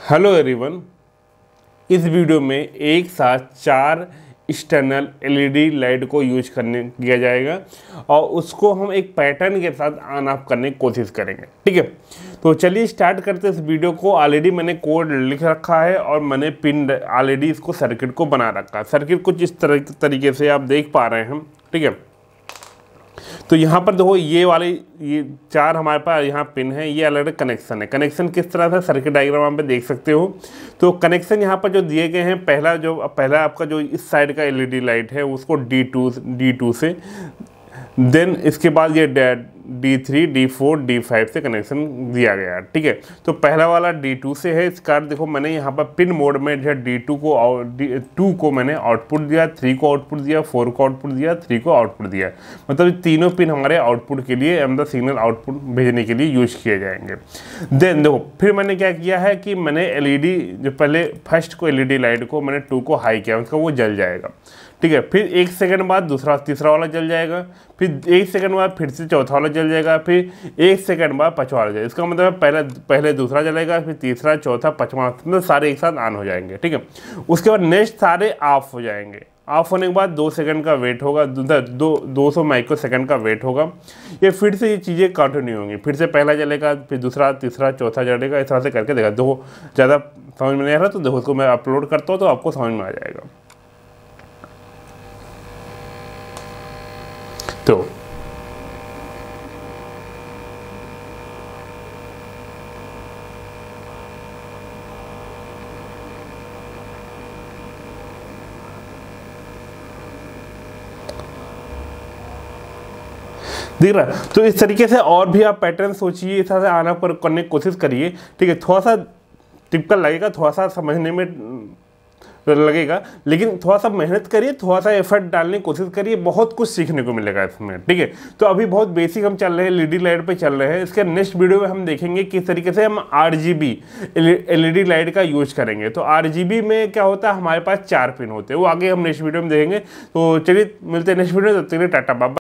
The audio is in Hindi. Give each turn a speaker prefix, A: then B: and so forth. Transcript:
A: हेलो एवरीवन, इस वीडियो में एक साथ 4 एक्सटर्नल एलईडी लाइट को यूज किया जाएगा और उसको हम एक पैटर्न के साथ ऑन ऑफ करने की कोशिश करेंगे। ठीक है, तो चलिए स्टार्ट करते हैं इस वीडियो को। ऑलरेडी मैंने कोड लिख रखा है और मैंने पिन ऑलरेडी इसको सर्किट को बना रखा है। सर्किट कुछ इस तरीके से आप देख पा रहे हैं। ठीक है, तो यहाँ पर देखो ये 4 हमारे पास यहाँ पिन है, ये अलग कनेक्शन है। कनेक्शन किस तरह से सर्किट डायग्राम आप पे देख सकते हो। तो कनेक्शन यहाँ पर जो दिए गए हैं, पहला आपका जो इस साइड का एलईडी लाइट है उसको D2 से, देन इसके बाद ये D3, D4, D5 से कनेक्शन दिया गया है। ठीक है, तो पहला वाला D2 से है। इसका देखो मैंने यहाँ पर पिन मोड में जो D2 को मैंने आउटपुट दिया, 3 को आउटपुट दिया, 4 को आउटपुट दिया, 3 को आउटपुट दिया। मतलब ये तीनों पिन हमारे आउटपुट के लिए मतलब सिग्नल आउटपुट भेजने के लिए यूज किए जाएंगे। देन देखो फिर मैंने क्या किया है कि मैंने एलईडी जो पहले फर्स्ट को एलईडी लाइट को मैंने 2 को हाई किया, उसका वो जल जाएगा। ठीक है, फिर 1 सेकंड बाद तीसरा वाला जल जाएगा, फिर 1 सेकंड बाद फिर से चौथा वाला जल जाएगा, फिर 1 सेकंड बाद पांचवा वाला जलेगा। इसका मतलब पहले दूसरा जलेगा, फिर तीसरा, चौथा, पांचवा, मतलब सारे एक साथ ऑन हो जाएंगे। ठीक है, उसके बाद नेक्स्ट सारे ऑफ हो जाएंगे। ऑफ होने के बाद 2 सेकंड का वेट होगा, 200 माइक्रो सेकंड का वेट होगा। ये फिर से ये चीज़ें कंटिन्यू होंगी। फिर से पहला जलेगा, फिर दूसरा, तीसरा, चौथा जलेगा। इस तरह से करके देखा। देखो ज़्यादा समझ में नहीं आ रहा तो देखो उसको मैं अपलोड करता हूँ तो आपको समझ में आ जाएगा। तो दिख रहा है। तो इस तरीके से और भी आप पैटर्न सोचिए, इस तरह से आना करने की कोशिश करिए। ठीक है, थोड़ा सा टिपिकल लगेगा, थोड़ा सा समझने में लगेगा, लेकिन थोड़ा सा मेहनत करिए, थोड़ा सा एफर्ट डालने की कोशिश करिए, बहुत कुछ सीखने को मिलेगा इसमें। ठीक है, तो अभी बहुत बेसिक हम चल रहे हैं, एलईडी लाइट पे चल रहे हैं। इसके नेक्स्ट वीडियो में हम देखेंगे किस तरीके से हम RGB एलईडी लाइट का यूज करेंगे। तो RGB में क्या होता है, हमारे पास 4 पिन होते हैं, वो आगे हम नेक्स्ट वीडियो में देखेंगे। तो चलिए मिलते हैं नेक्स्ट वीडियो में, तब तक के लिए टाटा बाय।